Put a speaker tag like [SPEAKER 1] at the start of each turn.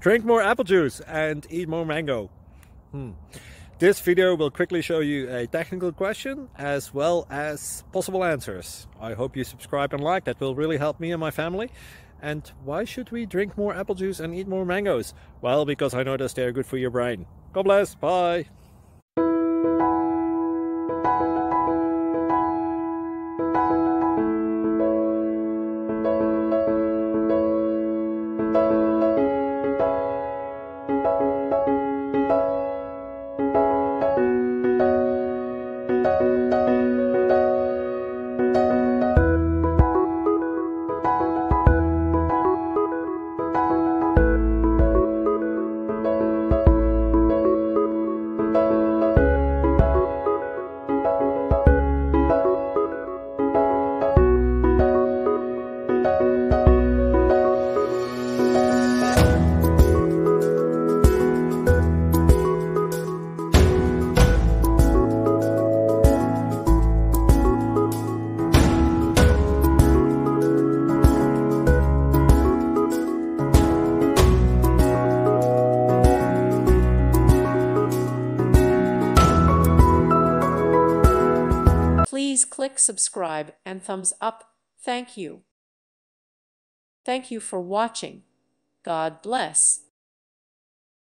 [SPEAKER 1] Drink more apple juice and eat more mango. This video will quickly show you a technical question as well as possible answers. I hope you subscribe and like, that will really help me and my family. And why should we drink more apple juice and eat more mangoes? Well, because I noticed they're good for your brain. God bless, bye!
[SPEAKER 2] Please click subscribe and thumbs up. Thank you. Thank you for watching. God bless.